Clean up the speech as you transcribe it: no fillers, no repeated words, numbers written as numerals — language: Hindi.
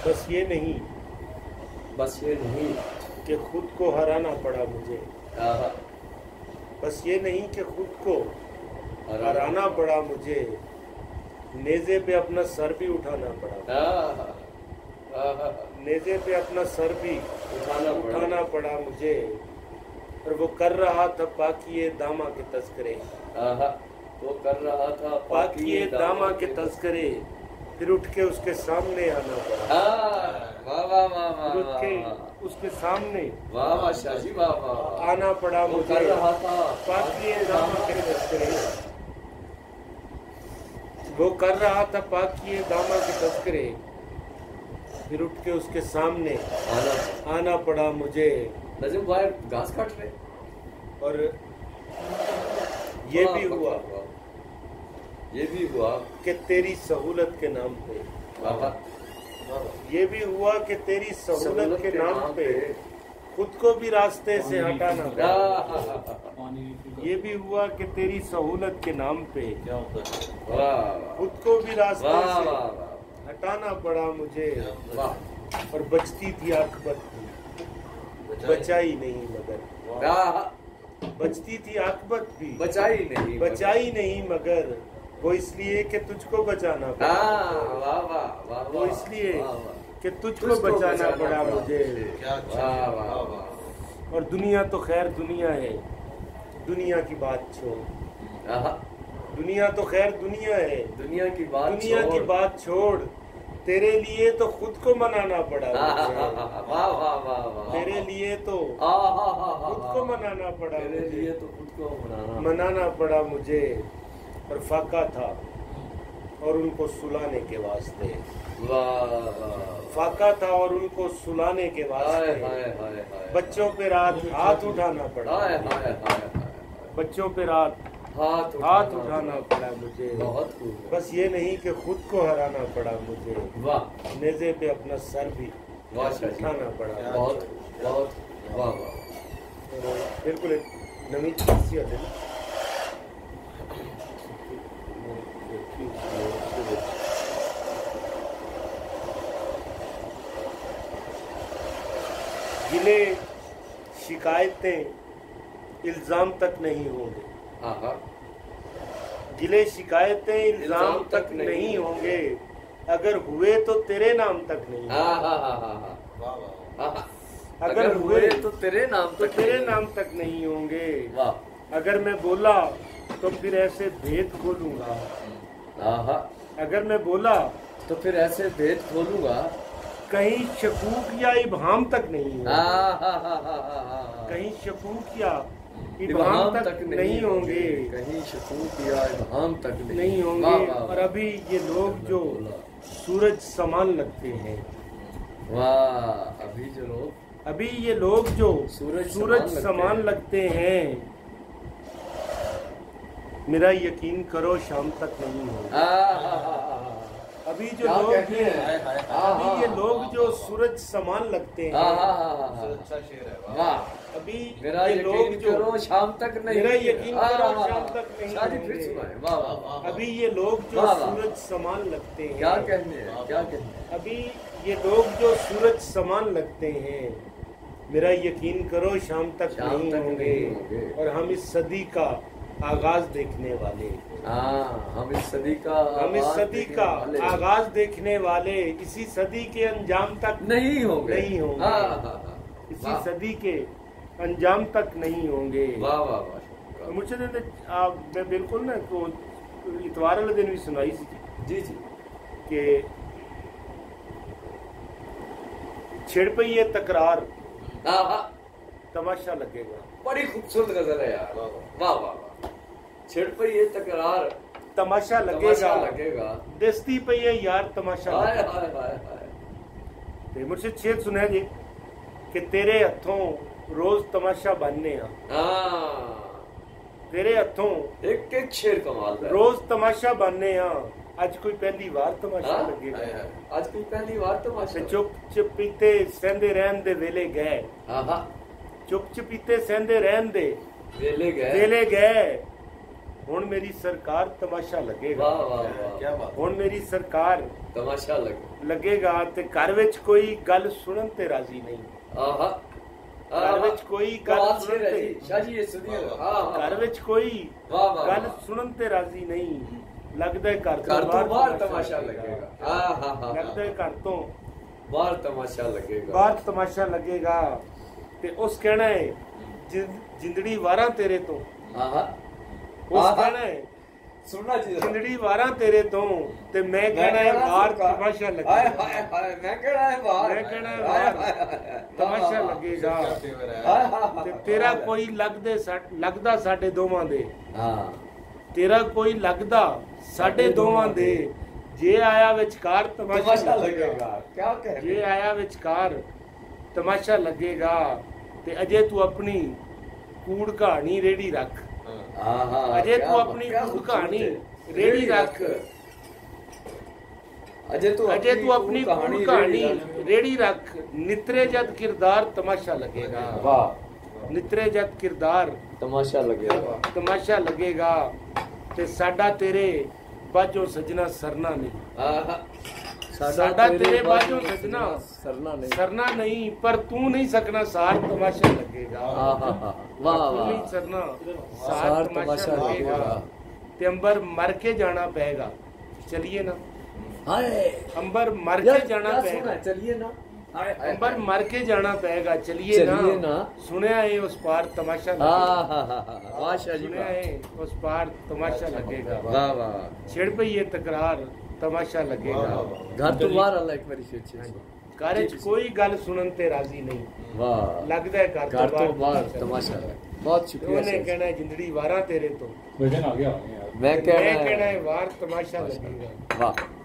बस ये नहीं कि खुद को हराना पड़ा मुझे। बस ये नहीं कि खुद को हराना पड़ा मुझे, नेज़े पे अपना सर भी उठाना पड़ा। नेज़े पे अपना सर भी उठाना पड़ा मुझे। और वो कर रहा था पाकिए दामा के तस्करे। वो कर रहा था पाकिए दामा के तस्करे, फिर उठ के उसके सामने आना पड़ा। फिर उठ के उसके सामने शाहजी आना पड़ा मुझे। कर रहा था पाकिए दामा के तस्करे, वो कर रहा था पाकिए दामा के तस्करे, फिर उठ के उसके सामने आना पड़ा मुझे। नजीम भाई घास काट रहे। और ये भी हुआ कि तेरी सहूलत के नाम पे, ये भी हुआ कि तेरी सहूलत के नाम पे खुद को भी रास्ते से हटाना पड़ा। ये भी हुआ कि तेरी सहूलत के नाम पे खुद को भी रास्ते से हटाना पड़ा मुझे। और बचती थी आकबत भी, बचाई नहीं मगर, बचती थी आकबत भी, बचाई नहीं मगर, वो इसलिए कि तुझको बचाना पड़ा। वो इसलिए कि तुझको बचाना पड़ा मुझे। और दुनिया तो खैर दुनिया है, दुनिया की बात छोड़। दुनिया तो खैर दुनिया है, दुनिया की बात छोड़। तेरे लिए तो खुद को मनाना पड़ा। तेरे लिए तो खुद को मनाना पड़ा। तेरे लिए तो खुद को मनाना पड़ा मुझे। और फाका था और उनको सुलाने के वास्ते, फाका था और उनको सुलाने के वास्ते बच्चों पे रात हाथ उठाना पड़ा। बच्चों पे रात हाथ उठाना पड़ा मुझे। बस ये नहीं कि खुद को हराना पड़ा मुझे, नेज़े पे अपना सर भी उठाना पड़ा। बिल्कुल एक नवी शख्सियत है। गिले शिकायतें इल्जाम तक नहीं होंगे। गिले शिकायतें इल्जाम तक नहीं होंगे, अगर हुए तो तेरे नाम तक नहीं। अगर हुए तो तेरे नाम तक नहीं होंगे। अगर मैं बोला तो फिर ऐसे भेद खोलूंगा। अगर मैं बोला तो फिर ऐसे भेद खोलूंगा, कहीं शकूक या इबहाम तक नहीं होंगे। कहीं शकूक या इबहाम तक नहीं होंगे। कहीं शकूक या इबहाम तक नहीं होंगे। और अभी ये लोग जो सूरज समान लगते हैं, अभी ये लोग जो सूरज समान लगते हैं, मेरा यकीन करो शाम तक नहीं होगा। अभी जो लोग अभी ये लोग जो सूरज समान लगते हैं, अभी मेरा ये लोग जो शाम तक नहीं, मेरा यकीन करो शाम तक नहीं होंगे। अभी ये लोग जो सूरज समान लगते हैं, क्या कहने। अभी ये लोग जो सूरज समान लगते हैं, मेरा यकीन करो शाम तक नहीं होंगे। और हम इस सदी का आगाज देखने वाले, हम इस सदी का आगाज देखने वाले, इसी सदी के अंजाम तक नहीं होंगे। इसी सदी के अंजाम तक नहीं होंगे। मुझे मैं बिल्कुल ना तो इतवार वाले दिन भी सुनाई सी कि छिड़ पे ये तकरार तमाशा लगेगा। बड़ी खूबसूरत गजल है यार। वाह। छिड़ पे ये तकरार तमाशा लगेगा। दस्ती पे ये यार तमाशा लगेगा। मुझसे छेद सुना जी कि तेरे हथों रोज तमाशा बनने तेरे हथों एक शेर कमाल है। रोज तमाशा बनने आज कोई पहली बार तमाशा लगेगा। आज कोई पहली बार तमाशा। चुप चुपीते सहंदे रहन दे वेले गए। चुप चुपीते सहंदे रहन दे वेले गए। ਹੁਣ ਮੇਰੀ ਸਰਕਾਰ ਤਮਾਸ਼ਾ ਲੱਗੇਗਾ। ਵਾਹ ਵਾਹ ਵਾਹ, क्या बात। ਹੁਣ ਮੇਰੀ ਸਰਕਾਰ ਤਮਾਸ਼ਾ ਲੱਗੇਗਾ ਤੇ ਘਰ ਵਿੱਚ ਕੋਈ ਗੱਲ ਸੁਣਨ ਤੇ ਰਾਜ਼ੀ ਨਹੀਂ। ਆਹਾ ਘਰ ਵਿੱਚ ਕੋਈ ਗੱਲ ਸੁਣਨ ਤੇ शाह जी ये सुनिए। हाँ ਘਰ ਵਿੱਚ ਕੋਈ वाह वाह ਗੱਲ ਸੁਣਨ ਤੇ ਰਾਜ਼ੀ ਨਹੀਂ। ਲੱਗਦਾ ਹੈ ਘਰ घर तो बाहर तमाशा तमाशा लगेगा। हाँ हाँ हाँ, ਲੱਗਦਾ ਹੈ ਘਰ ਤੋਂ बाहर तमाशा लगेगा। ਬਾਹਰ ਤਮਾਸ਼ਾ ਲੱਗੇਗਾ ਤੇ ਉਸ ਕਹਿਣਾ ਹੈ ਜਿੰਦੜੀ ਵਾਰਾਂ ਤੇਰੇ ਤੋਂ। आहा ਉਸ ਕਹਿਣਾ ਹੈ सुनना चाहिए। ਜਿੰਦੜੀ ਵਾਰਾਂ ਤੇਰੇ ਤੋਂ ਤੇ ਮੈਂ ਕਹਿਣਾ ਹੈ ਬਾਹਰ ਤਮਾਸ਼ਾ हाय ਲੱਗੇਗਾ। हाय हाय, मैं कहना है बाहर, मैं कहना है हाय, बाहर, हाय, हाय, हाय, ਤਮਾਸ਼ਾ वाह, वाह, ਲੱਗੇਗਾ फेवर है। हाय, हाय, हाय, ਤੇ ਤੇਰਾ वाह, ਕੋਈ ਲੱਗਦਾ ਸਾਡੇ ਦੋਵਾਂ ਦੇ। हाँ ਤੇਰਾ ਕੋਈ ਲੱਗਦਾ ਸਾਡੇ ਦੋਵਾਂ ਦੇ। ਜੇ ਆਇਆ ਵਿਚਕਾਰ तमाशा ਤਮਾਸ਼ਾ लगेगा। ਲੱਗੇਗਾ। क्या कह ਜੇ ਆਇਆ ਵਿਚਕਾਰ ਤਮਾਸ਼ਾ ਲੱਗੇਗਾ ਤੇ ਅਜੇ ਤੂੰ ਆਪਣੀ ਕੂੜ ਕਹਾਣੀ ਰੇੜੀ ਰੱਖ। हाँ ਅਜੇ ਤੂੰ ਆਪਣੀ ਕੂੜ ਕਹਾਣੀ ਰੇੜੀ ਰੱਖ। अजय तू ਆਪਣੀ ਕੂੜ ਕਹਾਣੀ ਰੇੜੀ ਰੱਖ। ਨਿਤਰੇ ਜਦ ਕਿਰਦਾਰ ਤਮਾਸ਼ਾ ਲੱਗੇਗਾ। वाह ਨਿਤਰੇ ਜਦ ਕਿਰਦਾਰ तमाशा लगेगा। ਤਮਾਸ਼ਾ ਲੱਗੇਗਾ ਤੇ ਸਾਡਾ ਤੇਰੇ ਬਾਝੋਂ ਸਜਣਾ ਸਰਨਾ ਨਹੀਂ। आहा ਸਾਡਾ ਤੇਰੇ ਬਾਝੋਂ ਸਜਣਾ सरना नहीं। ਸਰਨਾ ਨਹੀਂ ਪਰ ਤੂੰ ਨਹੀਂ ਸਕਣਾ ਸਾਰ ਤਮਾਸ਼ਾ ਲੱਗੇਗਾ। आहा वाह ਤੂੰ ਨਹੀਂ वाह, ਸਰਨਾ ਸਾਰ ਸਾਰ ਤਮਾਸ਼ਾ ਤਮਾਸ਼ਾ ਲੱਗੇਗਾ ਲੱਗੇਗਾ। ਤੇ ਅੰਬਰ ਮਰ ਕੇ ਜਾਣਾ ਪਏਗਾ। ਚਲਿਏ ਨਾ हाय ਅੰਬਰ ਮਰ यार, ਕੇ ਜਾਣਾ क्या ਪਏਗਾ। सुना है? चलिए ना। हाय हाय, ਅੰਬਰ ਮਰ ਕੇ ਜਾਣਾ ਪਏਗਾ। ਚਲਿਏ चलिए ਨਾ ना। ਸੁਣਿਆ ਏ ਉਸ ਪਾਰ ਤਮਾਸ਼ਾ ਲੱਗੇਗਾ। हाँ वाह शाह जी, ਸੁਣਿਆ वाह ਏ ਉਸ ਪਾਰ ਤਮਾਸ਼ਾ ਲੱਗੇਗਾ। वाह वाह। ਛਿੜ ਪਈ ਇਹ ਤਕਰਾਰ ਤਮਾਸ਼ਾ ਲੱਗੇਗਾ। घर तो बाहर अल्लाह एक बारी से ਘਰ ਵਿੱਚ ਕੋਈ ਗੱਲ ਸੁਣਨ ਤੇ ਰਾਜ਼ੀ ਨਹੀਂ। वाह, ਲੱਗਦਾ ਹੈ ਘਰ घर तो ਤੋਂ बाहर ਬਾਹਰ तमाशा है। बहुत ਤੇ शुक्रिया ਉਹਨੇ सर। ਕਹਿਣਾ ਜਿੰਦੜੀ ਵਾਰਾਂ ਤੇਰੇ ਤੋਂ। आ गया यार। मैं ਮੈਂ कहना ਕਹਿਣਾ है ਹੈ ਵਾਰ ਤਮਾਸ਼ਾ ਲੱਗੇਗਾ। वाह